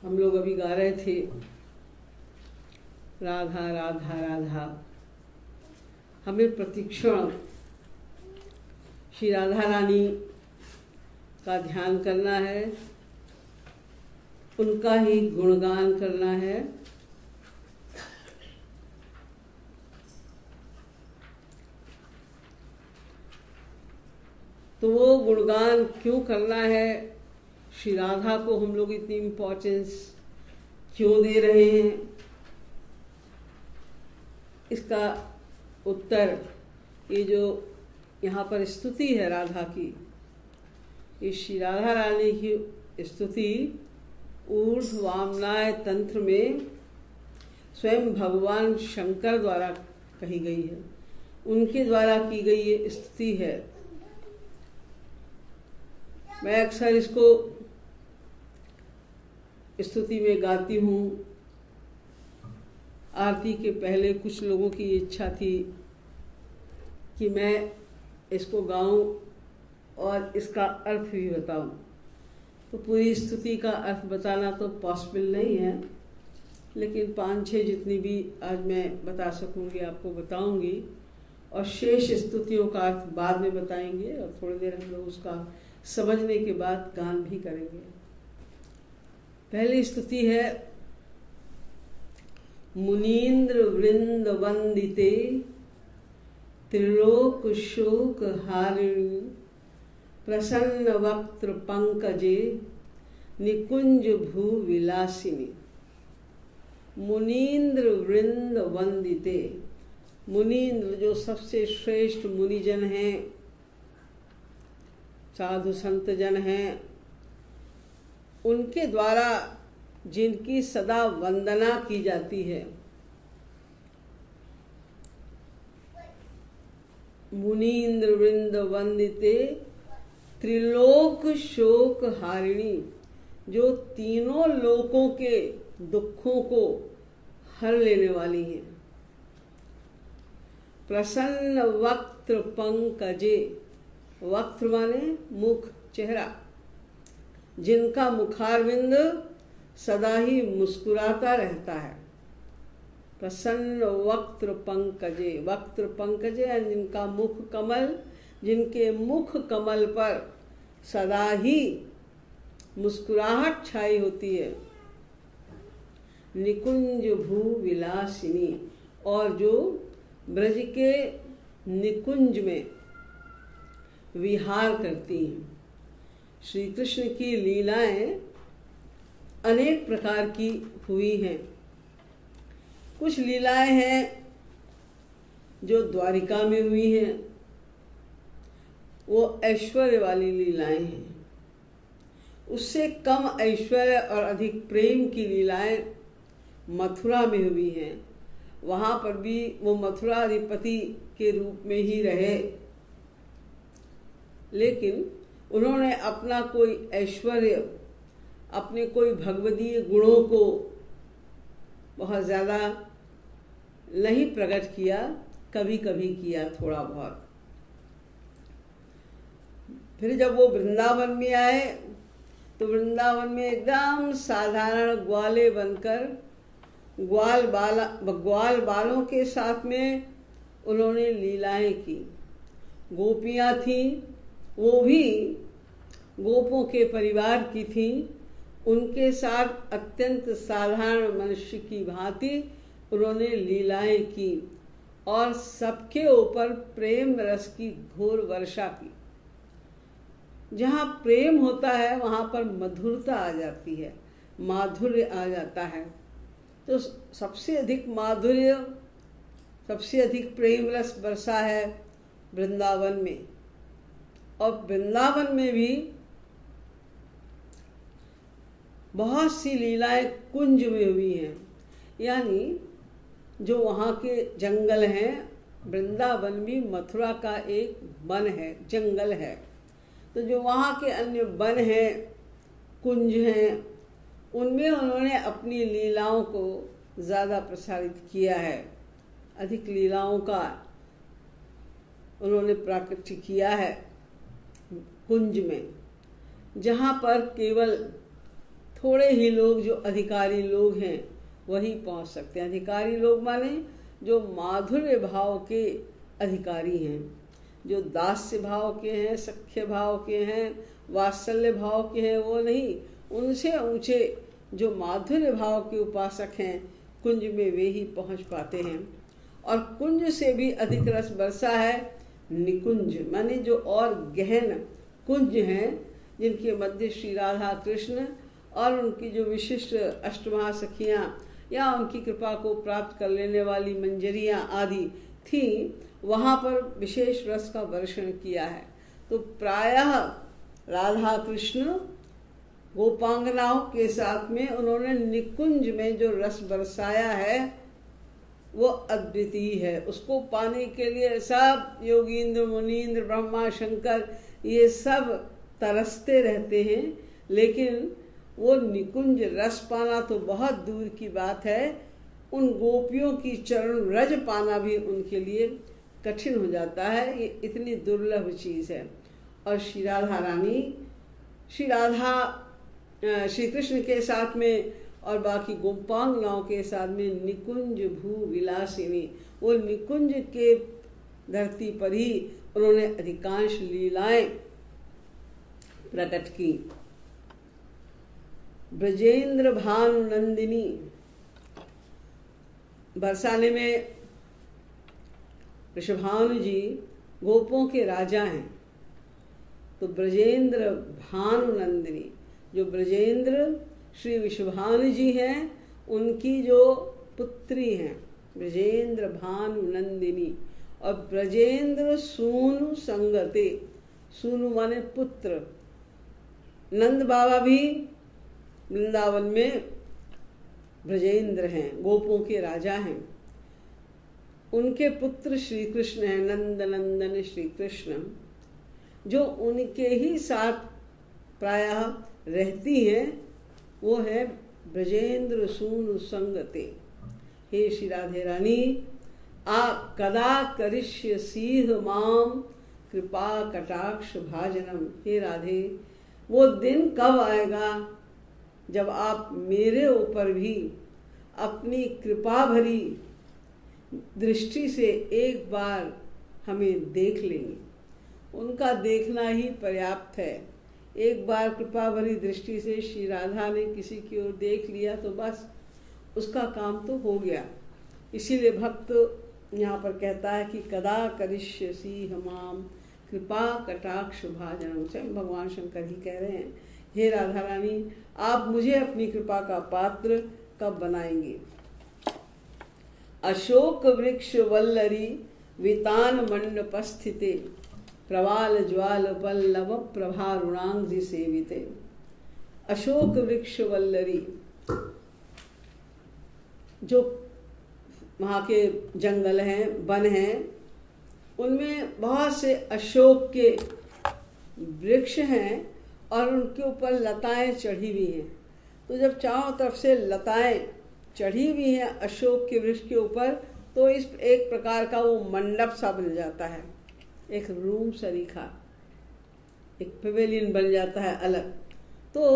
हम लोग अभी गा रहे थे राधा राधा राधा। हमें प्रतिक्षण श्री राधा रानी का ध्यान करना है, उनका ही गुणगान करना है। तो वो गुणगान क्यों करना है, श्री राधा को हम लोग इतनी इम्पोर्टेंस क्यों दे रहे हैं, इसका उत्तर ये जो यहाँ पर स्तुति है राधा की, इस श्री राधा रानी की स्तुति ऊर्ध्व वामनाय तंत्र में स्वयं भगवान शंकर द्वारा कही गई है, उनके द्वारा की गई ये स्तुति है। मैं अक्सर इसको स्तुति में गाती हूँ। आरती के पहले कुछ लोगों की इच्छा थी कि मैं इसको गाऊं और इसका अर्थ भी बताऊं, तो पूरी स्तुति का अर्थ बताना तो पॉसिबल नहीं है, लेकिन 5-6 जितनी भी आज मैं बता सकूंगी आपको बताऊंगी, और शेष स्तुतियों का अर्थ बाद में बताएंगे और थोड़ी देर हम लोग उसका समझने के बाद गान भी करेंगे। पहली स्तुति है मुनीन्द्र वृंद वंदिते त्रिलोक शोक हारिणी प्रसन्न वक्त्र पंकजे निकुंज भू विलासिनी। मुनीन्द्र वृंद वंदिते, मुनीन्द्र जो सबसे श्रेष्ठ मुनिजन हैं, साधु संत जन हैं, उनके द्वारा जिनकी सदा वंदना की जाती है। मुनीन्द्र वृंद वंदिते त्रिलोक शोक हारिणी, जो तीनों लोकों के दुखों को हर लेने वाली हैं। प्रसन्न वक्त्र पंकजे, वक्त्र माने मुख, चेहरा, जिनका मुखारविंद सदा ही मुस्कुराता रहता है। प्रसन्न वक्त्र पंकजे, वक्त्र पंकजे जिनका मुख कमल, जिनके मुख कमल पर सदा ही मुस्कुराहट छाई होती है। निकुंज भू विलासिनी, और जो ब्रज के निकुंज में विहार करती हैं। श्री कृष्ण की लीलाएं अनेक प्रकार की हुई हैं। कुछ लीलाएं हैं जो द्वारिका में हुई हैं, वो ऐश्वर्य वाली लीलाएं हैं। उससे कम ऐश्वर्य और अधिक प्रेम की लीलाएं मथुरा में हुई हैं। वहाँ पर भी वो मथुरा अधिपति के रूप में ही रहे, लेकिन उन्होंने अपना कोई ऐश्वर्य, अपने कोई भगवदीय गुणों को बहुत ज़्यादा नहीं प्रकट किया, कभी कभी किया थोड़ा बहुत। फिर जब वो वृंदावन में आए तो वृंदावन में एकदम साधारण ग्वाले बनकर ग्वाल बालों के साथ में उन्होंने लीलाएं की। गोपियां थीं, वो भी गोपों के परिवार की थीं। उनके साथ अत्यंत साधारण मनुष्य की भांति उन्होंने लीलाएं की और सबके ऊपर प्रेम रस की घोर वर्षा की। जहाँ प्रेम होता है वहाँ पर मधुरता आ जाती है, माधुर्य आ जाता है। तो सबसे अधिक माधुर्य, सबसे अधिक प्रेम रस बरसा है वृंदावन में। और वृंदावन में भी बहुत सी लीलाएं कुंज में हुई हैं, यानी जो वहाँ के जंगल हैं। वृंदावन भी मथुरा का एक वन है, जंगल है। तो जो वहाँ के अन्य वन हैं, कुंज हैं, उनमें उन्होंने अपनी लीलाओं को ज़्यादा प्रसारित किया है। अधिक लीलाओं का उन्होंने प्राकट्य किया है कुंज में, जहाँ पर केवल थोड़े ही लोग जो अधिकारी लोग हैं वही पहुंच सकते हैं। अधिकारी लोग माने जो माधुर्य भाव के अधिकारी हैं, जो दास्य भाव के हैं, सख्य भाव के हैं, वात्सल्य भाव के हैं, वो नहीं। उनसे ऊंचे जो माधुर्य भाव के उपासक हैं, कुंज में वे ही पहुंच पाते हैं। और कुंज से भी अधिक रस बरसा है निकुंज, माने जो और गहन कुंज हैं, जिनके मध्य श्री राधा कृष्ण और उनकी जो विशिष्ट अष्टमहासखियां या उनकी कृपा को प्राप्त कर लेने वाली मंजरियां आदि थी, वहां पर विशेष रस का वर्षण किया है। तो प्रायः राधा कृष्ण गोपांगनाओं के साथ में उन्होंने निकुंज में जो रस बरसाया है वो अद्वितीय है। उसको पाने के लिए सब योगींद्र, मुनींद्र, ब्रह्मा, शंकर ये सब तरसते रहते हैं, लेकिन वो निकुंज रस पाना तो बहुत दूर की बात है। उन गोपियों की चरण रज पाना भी उनके लिए कठिन हो जाता है। ये इतनी दुर्लभ चीज है। और श्री राधा रानी, श्री कृष्ण के साथ में और बाकी गोपांगनाओं के साथ में निकुंज भू विलासिनी, वो निकुंज के धरती पर ही उन्होंने अधिकांश लीलाएं प्रकट की। ब्रजेंद्र भानु नंदिनी, बरसाने में ऋषभानु जी गोपों के राजा हैं। तो ब्रजेंद्र भानु नंदिनी, जो ब्रजेंद्र श्री विश्वभानु जी हैं, उनकी जो पुत्री हैं ब्रजेंद्र भानु नंदिनी। और ब्रजेंद्र सूनु संगते, सूनु माने पुत्र। नंद बाबा भी वृंदावन में ब्रजेंद्र हैं, गोपों के राजा हैं। उनके पुत्र श्री कृष्ण हैं, नंद नंदन श्री कृष्ण, जो उनके ही साथ प्रायः रहती हैं। वो है ब्रजेंद्र सूनु संगते। हे श्री राधे रानी, आप कदा करिष्य सीध माम कृपा कटाक्ष भाजनम। हे राधे, वो दिन कब आएगा जब आप मेरे ऊपर भी अपनी कृपा भरी दृष्टि से एक बार हमें देख लेंगे। उनका देखना ही पर्याप्त है। एक बार कृपा भरी दृष्टि से श्री राधा ने किसी की ओर देख लिया तो बस उसका काम तो हो गया। इसीलिए भक्त यहाँ पर कहता है कि कदा करिष्यसि हमाम कृपा कटाक्ष भाजनम। स्वयं भगवान शंकर ही कह रहे हैं, हे राधा रानी, आप मुझे अपनी कृपा का पात्र कब बनाएंगे। अशोक वृक्ष वल्लरी वितान मंडपस्थिते प्रवाल ज्वाल पल्लव प्रभारुणांगि सेविते। अशोक वृक्ष वल्लरी, जो वहाँ के जंगल हैं, वन हैं, उनमें बहुत से अशोक के वृक्ष हैं और उनके ऊपर लताएं चढ़ी हुई हैं। तो जब चारों तरफ से लताएं चढ़ी हुई हैं अशोक के वृक्ष के ऊपर, तो इस एक प्रकार का वो मंडप सा बन जाता है, एक रूम सरीखा, एक पवेलियन बन जाता है अलग। तो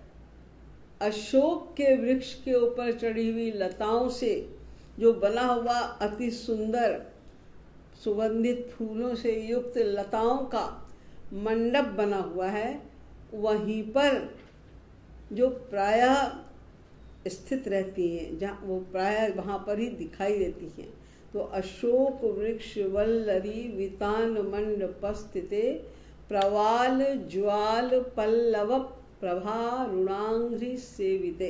अशोक के वृक्ष के ऊपर चढ़ी हुई लताओं से जो बना हुआ अति सुंदर सुगंधित फूलों से युक्त लताओं का मंडप बना हुआ है, वहीं पर जो प्रायः स्थित रहती हैं, जहाँ वो प्रायः वहाँ पर ही दिखाई देती हैं। तो अशोक वृक्ष वल्लरी वितान मंडपस्थिते प्रवाल ज्वाल पल्लव प्रभा रुणांघ्रि सेविते।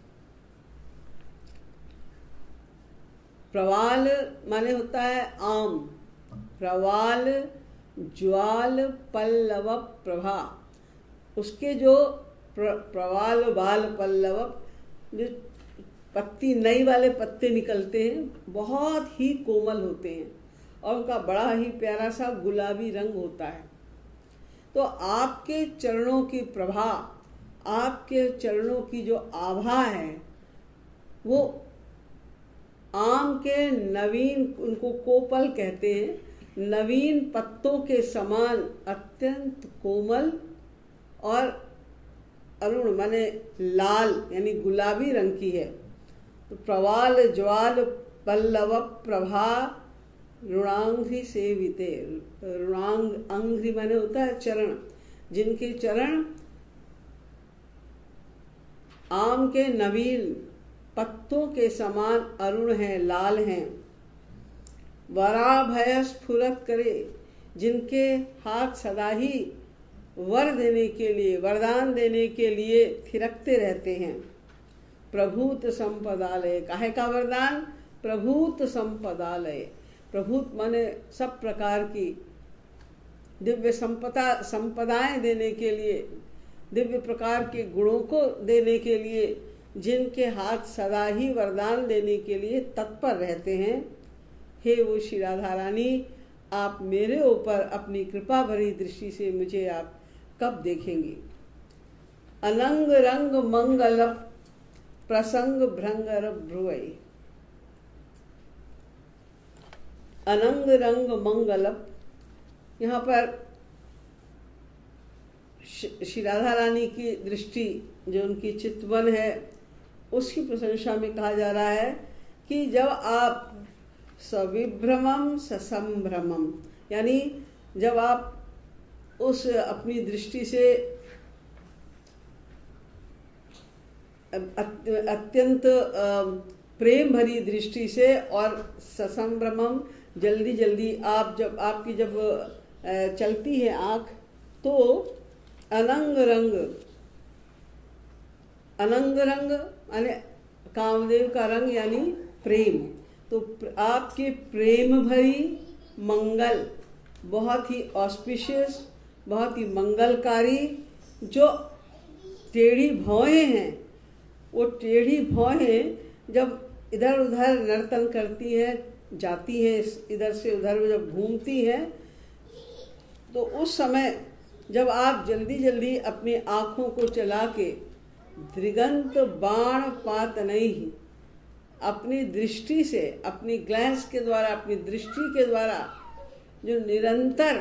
प्रवाल माने होता है आम, प्रवाल ज्वाल पल्लव प्रभा, उसके जो प्रवाल बाल पल्लव, जो पत्ती नई वाले पत्ते निकलते हैं बहुत ही कोमल होते हैं और उनका बड़ा ही प्यारा सा गुलाबी रंग होता है। तो आपके चरणों की प्रभा, आपके चरणों की जो आभा है, वो आम के नवीन, उनको कोपल कहते हैं, नवीन पत्तों के समान अत्यंत कोमल और अरुण माने लाल यानी गुलाबी रंग की है। तो प्रवाल ज्वाल पल्लव प्रभा रुणांघ्रि सेविते, रुणांग अंघ्रि माने होता है चरण, जिनके चरण आम के नवीन पत्तों के समान अरुण हैं, लाल हैं। वराभय स्फुरत करे, जिनके हाथ सदा ही वर देने के लिए, वरदान देने के लिए थिरकते रहते हैं। प्रभूत संपदालय, काहे का वरदान? प्रभूत संपदालय, प्रभूत माने सब प्रकार की दिव्य संपदाएं देने के लिए, दिव्य प्रकार के गुणों को देने के लिए, जिनके हाथ सदा ही वरदान देने के लिए तत्पर रहते हैं। हे वो श्री राधा रानी, आप मेरे ऊपर अपनी कृपा भरी दृष्टि से मुझे आप कब देखेंगी? अनंग रंग मंगल प्रसंग भृंगर भ्रुवई, अनंग रंग मंगल, यहाँ पर श्री राधा रानी की दृष्टि जो उनकी चितवन है उसकी प्रशंसा में कहा जा रहा है कि जब आप सविभ्रमम ससंभ्रमम, यानी जब आप उस अपनी दृष्टि से अत्यंत प्रेम भरी दृष्टि से और ससंभ्रमम जल्दी जल्दी आप जब आपकी जब चलती है आँख, तो अनंग रंग, अनंग रंग यानी कामदेव का रंग यानी प्रेम, तो आपके प्रेम भरी मंगल, बहुत ही ऑस्पिशियस, बहुत ही मंगलकारी, जो टेढ़ी भौहें हैं, वो टेढ़ी भौहें जब इधर उधर नर्तन करती हैं, जाती हैं इधर से उधर, जब घूमती हैं, तो उस समय जब आप जल्दी जल्दी अपनी आँखों को चला के दृगंत बाण पात नहीं, अपनी दृष्टि से, अपनी ग्लैंस के द्वारा, अपनी दृष्टि के द्वारा जो निरंतर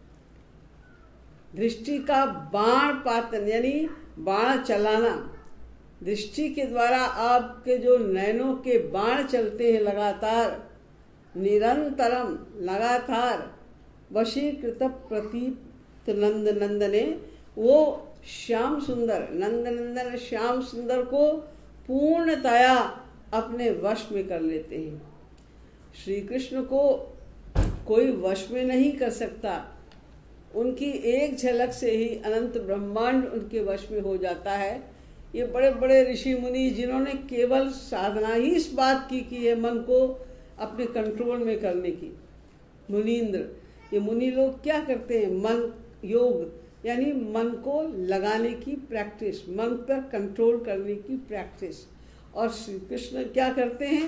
दृष्टि का बाण पातन यानी बाण चलाना, दृष्टि के द्वारा आपके जो नैनों के बाण चलते हैं लगातार, निरंतरम लगातार, वशीकृत प्रतीत नंद नंदने, वो श्याम सुंदर नंद नंदन श्याम सुंदर को पूर्णतया अपने वश में कर लेते हैं। श्री कृष्ण को कोई वश में नहीं कर सकता, उनकी एक झलक से ही अनंत ब्रह्मांड उनके वश में हो जाता है। ये बड़े बड़े ऋषि मुनि जिन्होंने केवल साधना ही इस बात की है मन को अपने कंट्रोल में करने की, मुनींद्र, ये मुनि लोग क्या करते हैं? मन योग यानी मन को लगाने की प्रैक्टिस, मन पर कंट्रोल करने की प्रैक्टिस। और श्री कृष्ण क्या करते हैं?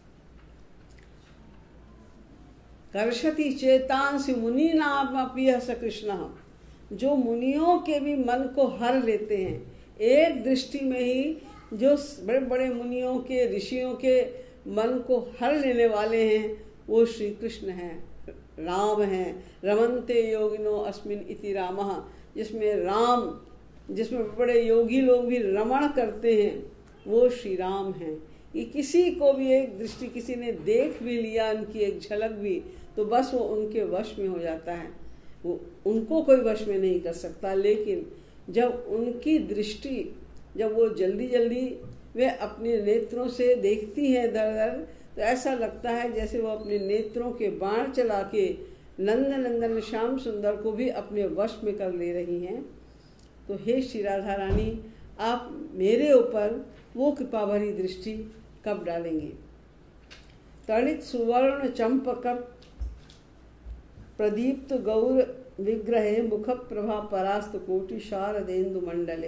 कर्षति चेतांसि मुनि नाम अपि स कृष्ण, जो मुनियों के भी मन को हर लेते हैं, एक दृष्टि में ही जो बड़े बड़े मुनियों के, ऋषियों के मन को हर लेने वाले हैं, वो श्री कृष्ण हैं, राम हैं। रमन्ते योगिनो अस्मिन् इति रामः, जिसमें राम, जिसमें बड़े योगी लोग भी रमण करते हैं, वो श्री राम हैं। ये किसी को भी एक दृष्टि, किसी ने देख भी लिया उनकी एक झलक भी, तो बस वो उनके वश में हो जाता है, वो उनको कोई वश में नहीं कर सकता। लेकिन जब उनकी दृष्टि, जब वो जल्दी जल्दी वे अपने नेत्रों से देखती हैं दर दर, तो ऐसा लगता है जैसे वो अपने नेत्रों के बाण चला के नंद नंदन श्याम सुंदर को भी अपने वश में कर ले रही हैं। तो हे श्री राधा रानी, आप मेरे ऊपर वो कृपा भरी दृष्टि कब डालेंगे? तड़ित सुवर्ण चंपक प्रदीप्त गौर विग्रहे मुख प्रभा परास्त कोटि शारदेन्दु मंडले।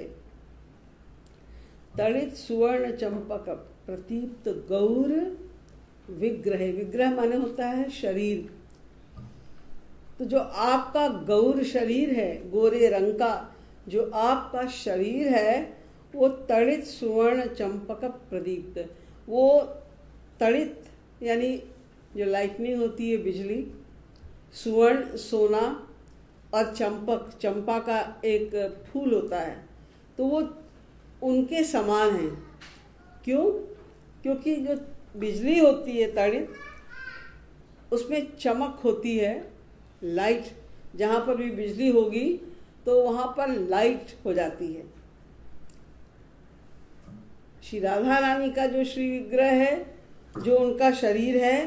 तड़ित सुवर्ण चंपक प्रदीप्त गौर विग्रह, विग्रह माने होता है शरीर, तो जो आपका गौर शरीर है, गोरे रंग का जो आपका शरीर है, वो तड़ित सुवर्ण चंपक प्रदीप्त, वो तड़ित यानी जो लाइटनिंग होती है, बिजली, सुवर्ण सोना, और चंपक, चंपा का एक फूल होता है, तो वो उनके समान हैं। क्यों? क्योंकि जो बिजली होती है तड़ित, उसमें चमक होती है, लाइट। जहाँ पर भी बिजली होगी तो वहाँ पर लाइट हो जाती है। श्री राधा रानी का जो श्री विग्रह है, जो उनका शरीर है,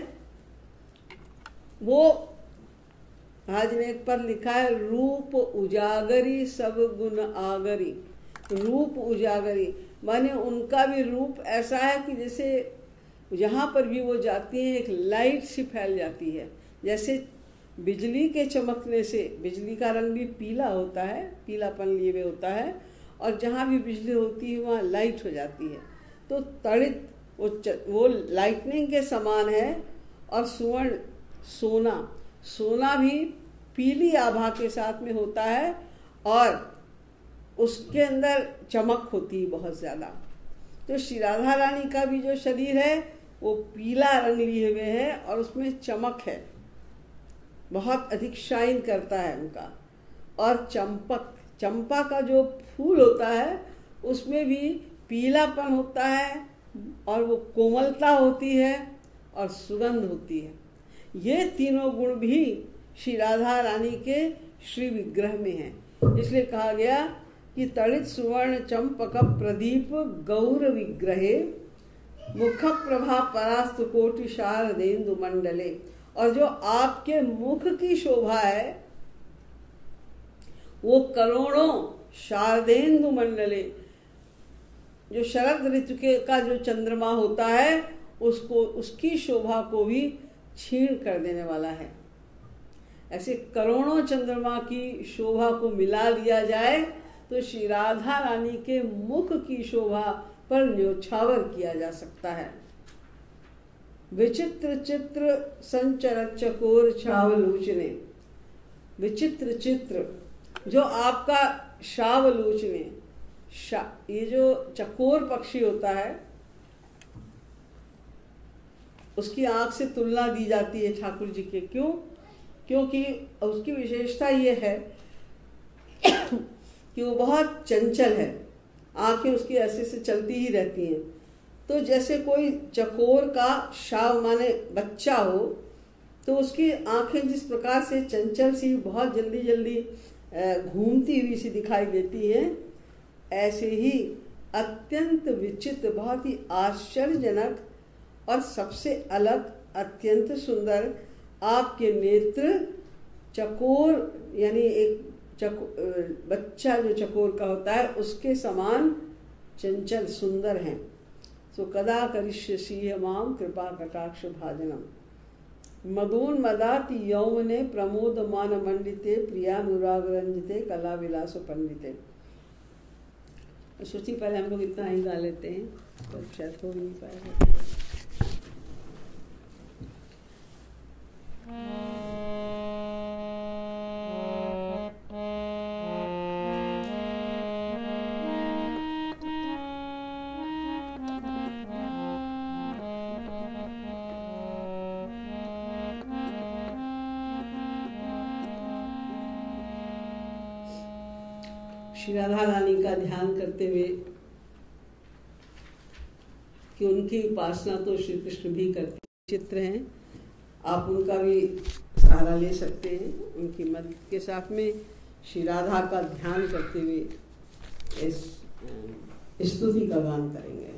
वो आज ने एक पर लिखा है, रूप उजागरी सब गुण आगरी। रूप उजागरी माने उनका भी रूप ऐसा है कि जैसे जहाँ पर भी वो जाती हैं एक लाइट सी फैल जाती है। जैसे बिजली के चमकने से, बिजली का रंग भी पीला होता है, पीलापन लिए हुए होता है, और जहाँ भी बिजली होती है वहाँ लाइट हो जाती है। तो तड़ित वो लाइटनिंग के समान है। और सुवर्ण, सोना भी पीली आभा के साथ में होता है और उसके अंदर चमक होती है बहुत ज़्यादा। तो श्री राधा रानी का भी जो शरीर है वो पीला रंग लिए हुए है और उसमें चमक है, बहुत अधिक शाइन करता है उनका। और चंपा का जो फूल होता है उसमें भी पीलापन होता है और वो कोमलता होती है और सुगंध होती है। ये तीनों गुण भी श्री राधा रानी के श्री विग्रह में हैं। इसलिए कहा गया कि तड़ित सुवर्ण चंपक प्रदीप गौर विग्रहे मुख प्रभा परास्त कोटि शारदेन्दु मंडले। और जो आपके मुख की शोभा है वो करोड़ों शारदेन्दु मंडले, जो शरद ऋतु का जो चंद्रमा होता है उसको, उसकी शोभा को भी छीण कर देने वाला है। ऐसे करोड़ों चंद्रमा की शोभा को मिला दिया जाए तो श्री राधा रानी के मुख की शोभा पर न्योछावर किया जा सकता है। विचित्र चित्र संचरत चकोर छावलोचने। विचित्र चित्र, जो आपका शावलोचने, ये जो चकोर पक्षी होता है उसकी आंख से तुलना दी जाती है ठाकुर जी के। क्यों? क्योंकि उसकी विशेषता ये है कि वो बहुत चंचल है, आंखें उसकी ऐसे से चलती ही रहती हैं। तो जैसे कोई चकोर का शाव माने बच्चा हो तो उसकी आंखें जिस प्रकार से चंचल सी, बहुत जल्दी जल्दी घूमती हुई सी दिखाई देती हैं, ऐसे ही अत्यंत विचित्र, बहुत ही आश्चर्यजनक और सबसे अलग, अत्यंत सुंदर आपके नेत्र चकोर, यानी एक बच्चा जो चकोर का होता है उसके समान चंचल सुंदर हैं। सो कदा करिष्यसि माम कृपा कटाक्ष भाजनम। मदोन्मदाति यौवने प्रमोद मान मंडिते प्रियानुराग रंजिते कला विलास पंडिते। सोची पहले हम लोग इतना ही गा लेते हैं, पर शायद हो भी नहीं पाएगा। श्री राधा रानी का ध्यान करते हुए कि उनकी उपासना तो श्री कृष्ण भी करते, चित्र हैं, आप उनका भी सहारा ले सकते हैं। उनकी मदद के साथ में श्री राधा का ध्यान करते हुए इस स्तुति का गान करेंगे।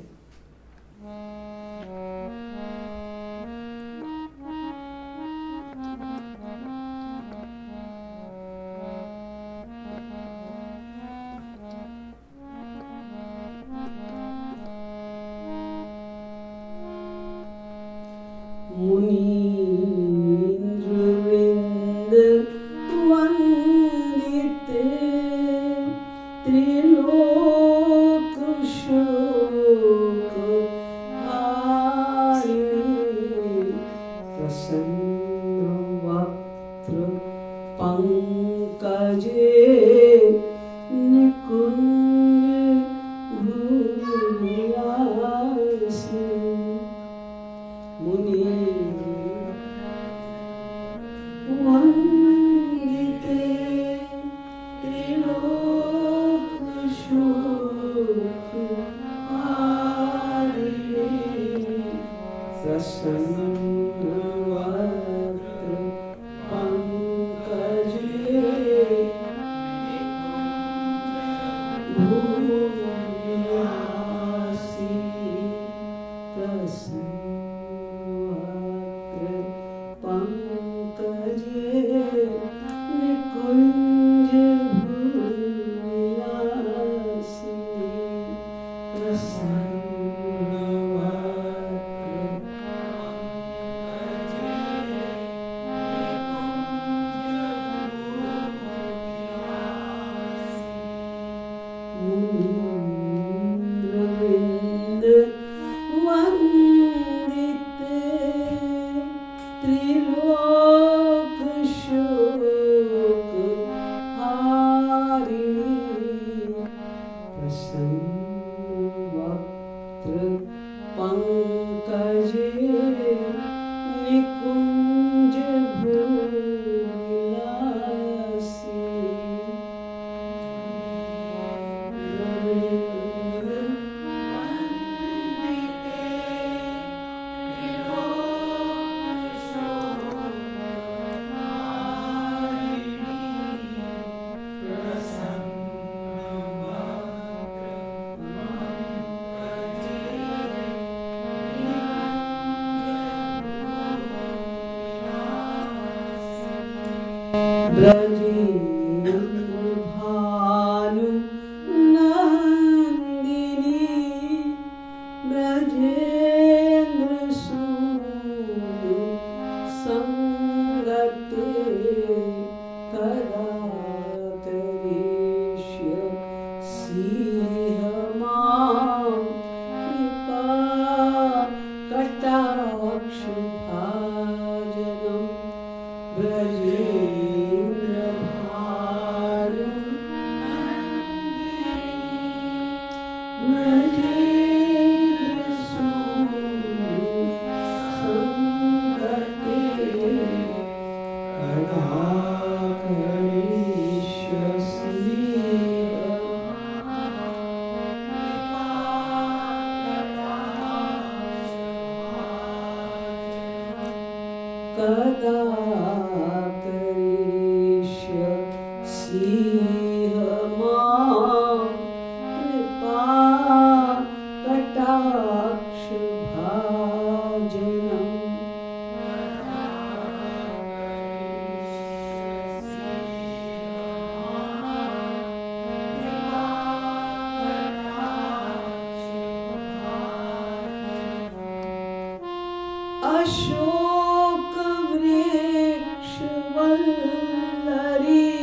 अशोक वृक्ष वल्लरी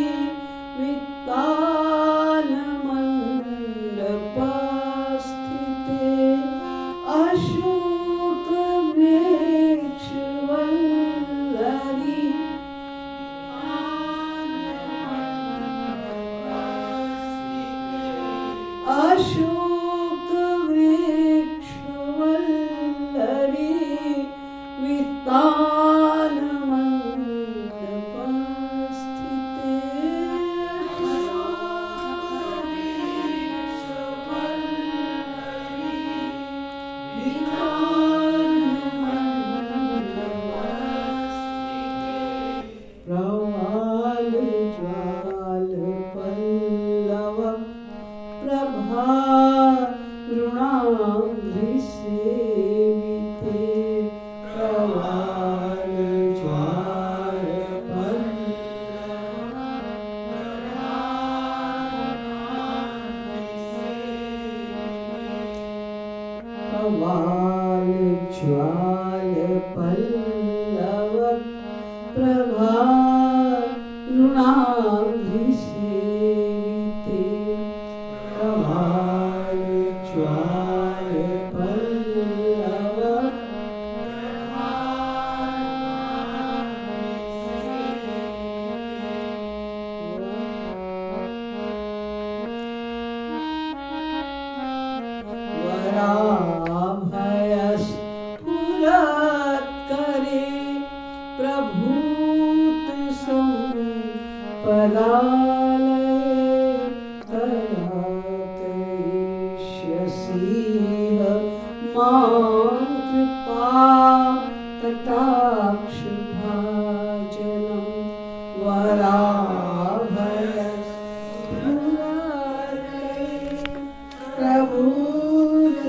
वितान मंडपस्थिते अशोक वृक्ष वल्लरी अशोक वृक्ष वल्लरी वितान मंडपस्थिते प्रवाल ज्वाल पल्लव प्रभा ऋणांध्रि सेविते प्रवाल ज्वाल पल्लव प्रभा ऋणांध्रि सेविते प्रवाल ज्वाल पल्लव वराभयस्फुरत्करे प्रभूत संपदालये करिष्यसीह मां कृपा कटाक्ष भाजनं वराभयस्फुरत्करे प्रभूत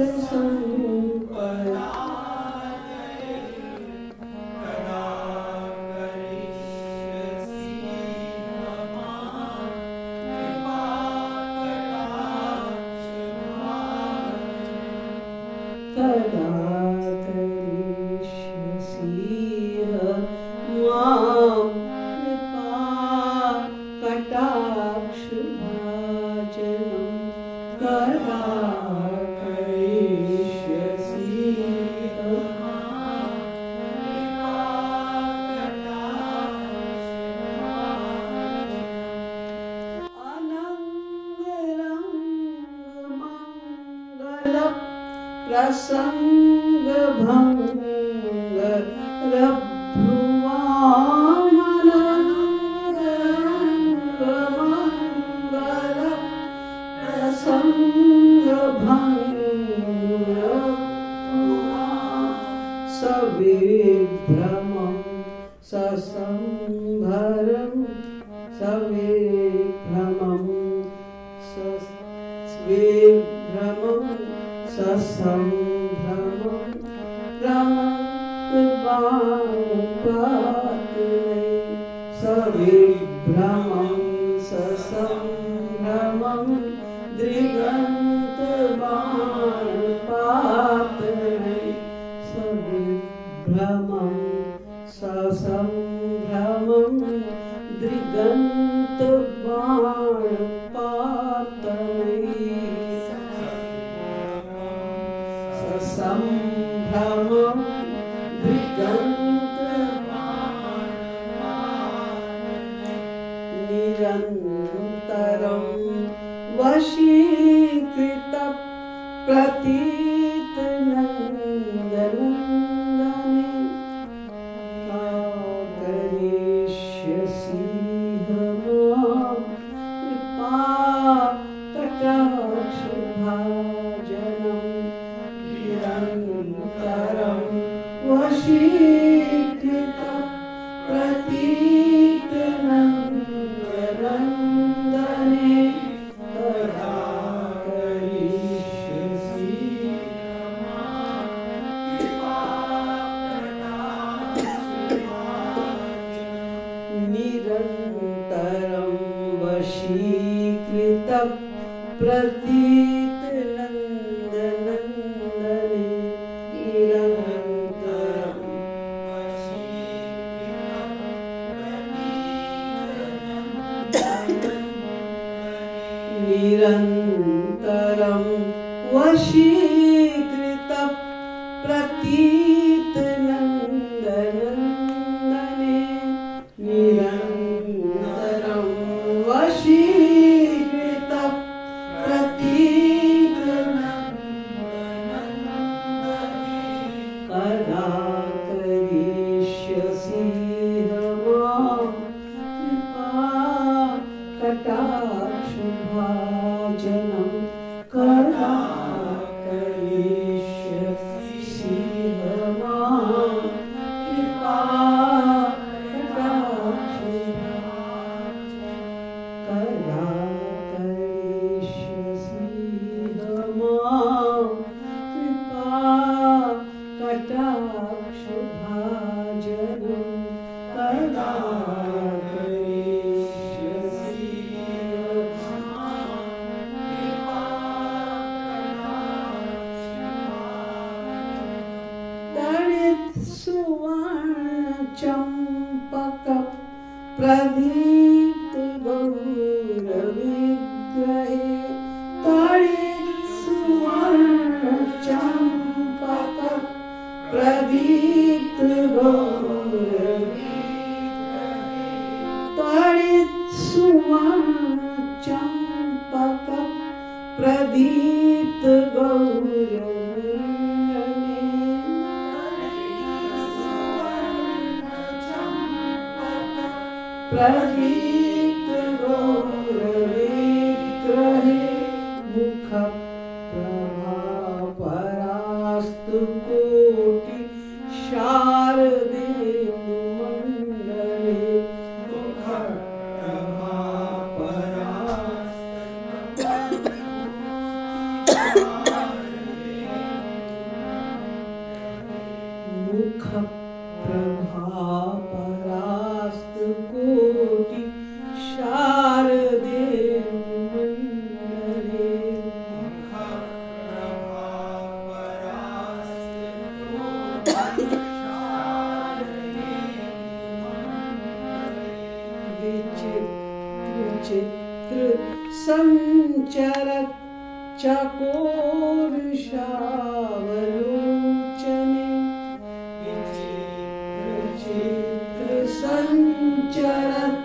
प्रसंग भंग रभ्रुवामन मंगल प्रसंग भंग सविभ्रमं ससंभरं सविभ्रमं सविभ्रमं ससंभ्रमं रमत बाणपातले सविभ्रमं ससंभ्रमं दृगन्तबाणपातने सविभ्रमं ससंभ्रमं दृगन्तबाणपातने ससंभ्रमं निरन्तरं वशीकृत प्रतीतनन्दनन्दने करिष्यसि मां कृपाकटाक्षभाजनं निरन्तरं वशीकृत प्रतीतनन्दनन्दने कदा करिष्यसि निरन्तरं वशीकृत प्रतीतनन्दनन्दने निरन्तरं वशीकृत प्रतीतनन्दनन्दने निरन्तरं वशीकृत प्रतीतनन्दनन्दने कदा करिष्यसि मां कृपाकटाक्षभाजनं कदा करिष्यसि मां कृपाकटाक्षभाजनं कदा करिष्यसि मां कृपाकटाक्षभाजनं कदा चंपक प्रदीप्त गौरविग्रहे तड़ित सुवर्ण चंपक प्रदीप्त गौरविग्रहे तड़ित सुवर्ण चंपक प्रदीप्त गौरविग्रहे प्रदीप्त गौरविग्रहे मुख प्रभापरास्तु कोटि शारदेन्दुमण्डले मुख प्रभापरास्तु कोटि शारदेन्दुमण्डले विचित्र संचरत् चकोरुषावलोचने विचित्र संचरत्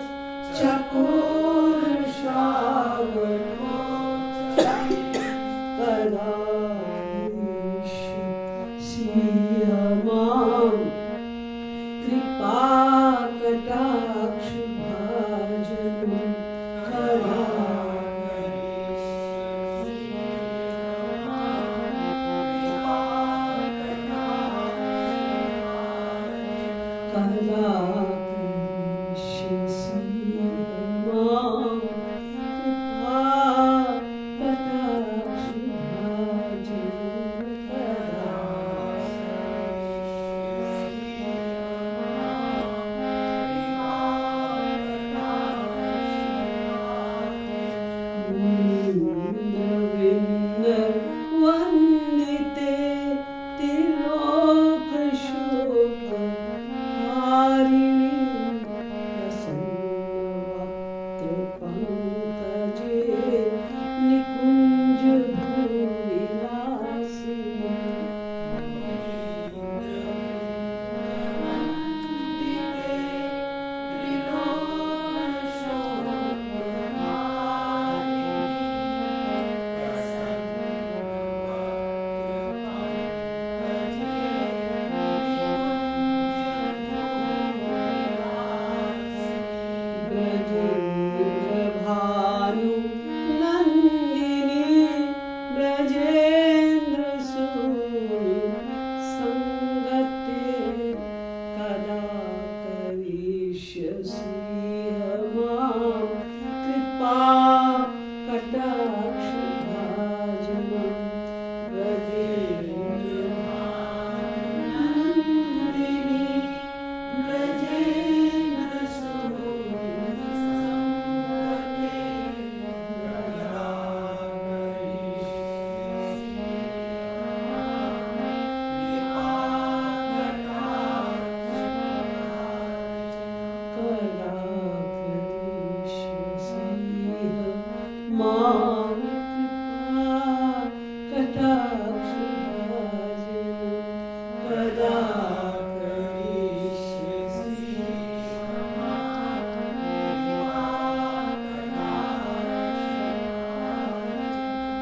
चकोरुषावलोचने कदा करिष्यसि मां कृपाकटाक्षभाजनं कदा कदा करिष्यसि मां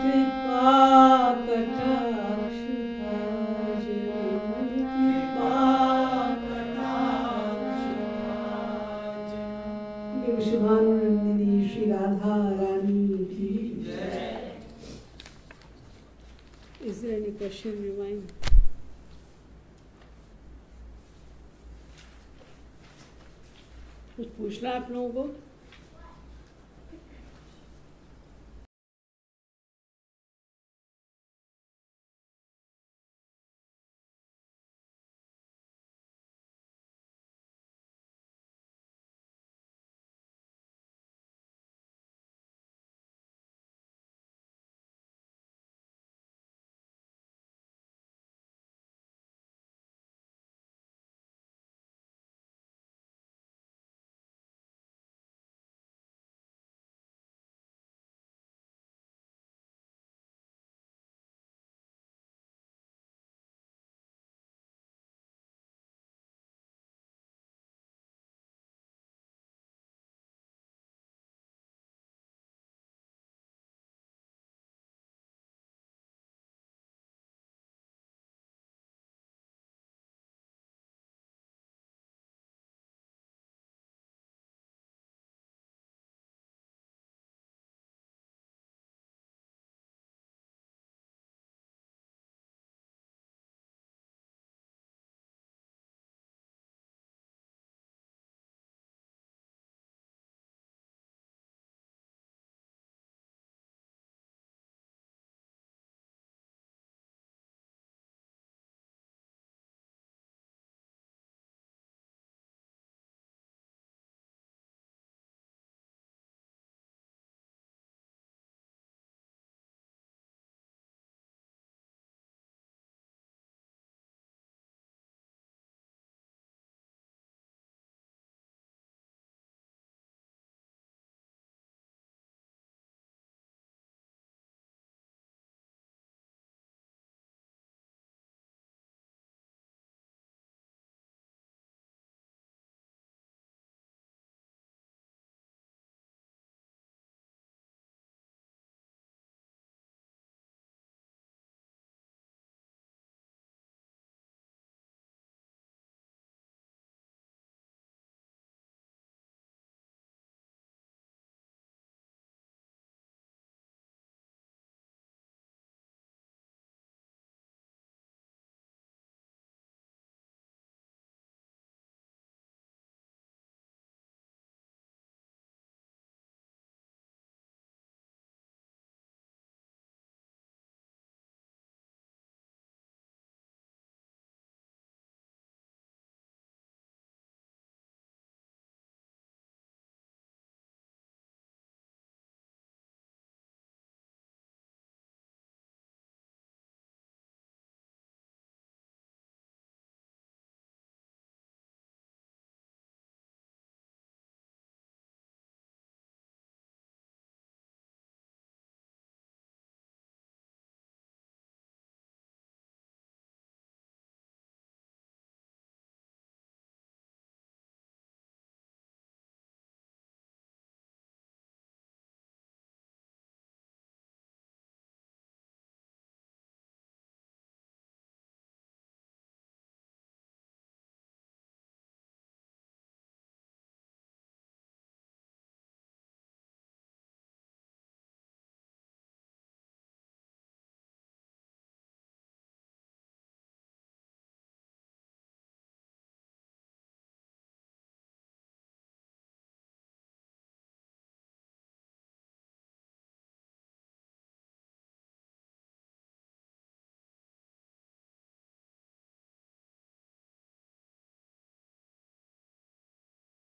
शुभानुनंदिनी श्री राधा रानी की जय। Is there any question in your mind? कुछ पूछना आप लोगों को?